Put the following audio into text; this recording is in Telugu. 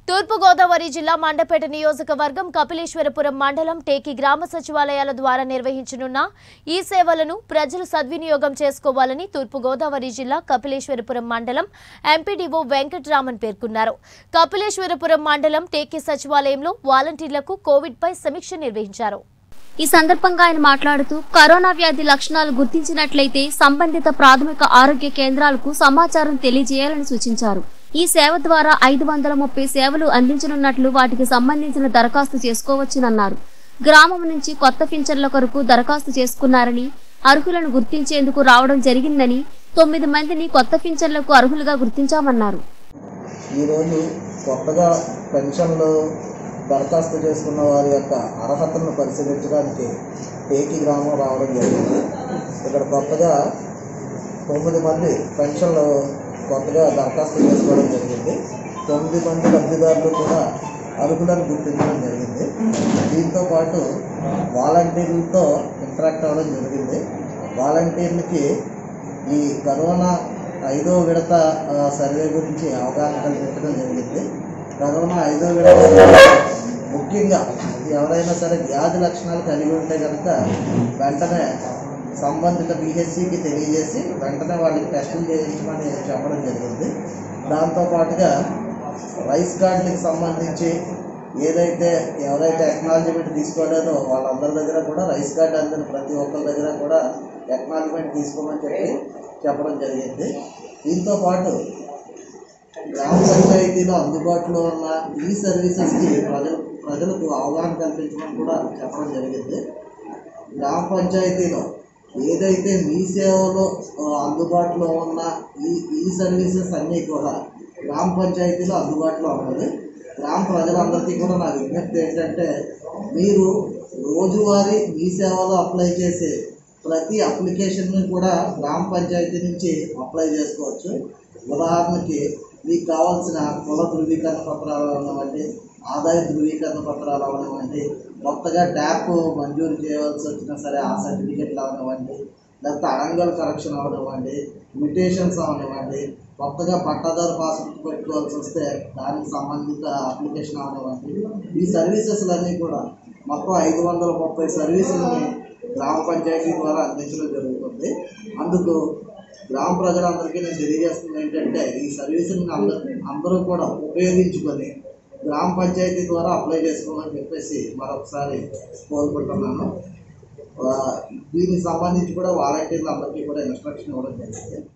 తూర్పు గోదావరి జిల్లా మండపేట నియోజకవర్గం కపిలేశ్వరపురం మండలం టేకి గ్రామ సచివాలయాల ద్వారా నిర్వహించనున్న ఈ సేవలను ప్రజలు సద్వినియోగం చేసుకోవాలని తూర్పు గోదావరి జిల్లా కపిలేశ్వరపురం మండలం ఎంపీడీఓ వెంకటరామన్ పేర్కొన్నారు. కపిలేశ్వరపురం మండలం టేకి సచివాలయంలో వాలంటీర్లకు కోవిడ్ పై సమీక్ష నిర్వహించారు. ఈ సందర్భంగా ఆయన మాట్లాడుతూ కరోనా వ్యాధి లక్షణాలు గుర్తించినట్లయితే సంబంధిత ప్రాథమిక ఆరోగ్య కేంద్రాలకు సమాచారం తెలియజేయాలని సూచించారు. ఈ సేవ ద్వారా 530 సేవలు అందించనున్నట్లు వాటికి సంబంధించిన దరఖాస్తు చేసుకోవచ్చునన్నారు. గ్రామం నుంచి కొత్త పింఛన్ల కొరకు దరఖాస్తు చేసుకున్నారని, అర్హులను గుర్తించేందుకు రావడం జరిగిందని 9 మందిని కొత్త పింఛన్లకు అర్హులుగా గుర్తించామన్నారు. ఈరోజు కొత్తగా పెన్షన్లు దరఖాస్తు చేసుకున్న వారి యొక్క అర్హతలను పరిశీలించడానికి టేకి గ్రామం రావడం జరిగింది. ఇక్కడ కొత్తగా 9 మంది పెన్షన్లు కొత్తగా దరఖాస్తు చేసుకోవడం జరిగింది. 9 మంది లబ్ధిదారులు కూడా అర్హులను గుర్తించడం జరిగింది. దీంతో పాటు వాలంటీర్లతో ఇంటరాక్ట్ అవ్వడం జరిగింది. వాలంటీర్లకి ఈ కరోనా 5వ విడత సర్వే గురించి అవగాహన కల్పించడం జరిగింది. కరోనా 5వ విడత ముఖ్యంగా ఎవరైనా సరే వ్యాధి లక్షణాలు కలిగి ఉంటే కనుక వెంటనే సంబంధిత పిహెచ్సికి తెలియజేసి వెంటనే వాళ్ళకి టెస్టులు చేయించమని చెప్పడం జరిగింది. దాంతోపాటుగా రైస్ కార్డులకు సంబంధించి ఎవరైతే ఎక్నాలజ్మెంట్ తీసుకోలేదో వాళ్ళందరి దగ్గర కూడా రైస్ కార్డు అందిన ప్రతి ఒక్కరి దగ్గర కూడా ఎక్నాలజ్మెంట్ తీసుకోమని చెప్పడం జరిగింది. దీంతో పాటు గ్రామ పంచాయతీలో అందుబాటులో ఉన్న ఈ సర్వీసెస్కి ప్రజలకు అవగాహన కల్పించమని కూడా చెప్పడం జరిగింది. గ్రామ పంచాయతీలో ఏదైతే మీ సేవలో అందుబాటులో ఉన్న ఈ సర్వీసెస్ అన్నీ కూడా గ్రామ పంచాయతీలో అందుబాటులో ఉన్నది. గ్రామ ప్రజలందరికీ కూడా నా విజ్ఞప్తి ఏంటంటే, మీరు రోజువారీ మీ సేవలో అప్లై చేసే ప్రతి అప్లికేషన్ని కూడా గ్రామ పంచాయతీ నుంచి అప్లై చేసుకోవచ్చు. ఉదాహరణకి మీకు కావాల్సిన కుల ధృవీకరణ పత్రాలు అవనివ్వండి, ఆదాయ ధృవీకరణ పత్రాలు అవనివ్వండి, కొత్తగా ట్యాప్ మంజూరు చేయవలసి వచ్చినా సరే ఆ సర్టిఫికెట్లు అవనివ్వండి, లేకపోతే అడంగల్ కరెక్షన్ అవనివ్వండి, మ్యుటేషన్స్ అవనివ్వండి, కొత్తగా పట్టాదారు పాస్బుక్ పెట్టుకోవాల్సి వస్తే దానికి సంబంధిత అప్లికేషన్ అవనివ్వండి, ఈ సర్వీసెస్లన్నీ కూడా మొత్తం 530 సర్వీసులని గ్రామ పంచాయతీ ద్వారా అందించడం జరుగుతుంది. అందుకు గ్రామ ప్రజలందరికీ నేను తెలియజేస్తుంది ఏంటంటే, ఈ సర్వీసులను అందరూ కూడా ఉపయోగించుకొని గ్రామ పంచాయతీ ద్వారా అప్లై చేసుకోమని చెప్పేసి మరొకసారి కోరుకుంటున్నాను. దీనికి సంబంధించి కూడా వాలంటీర్లు అందరికీ కూడా ఇన్స్ట్రక్షన్ ఇవ్వడం జరిగింది.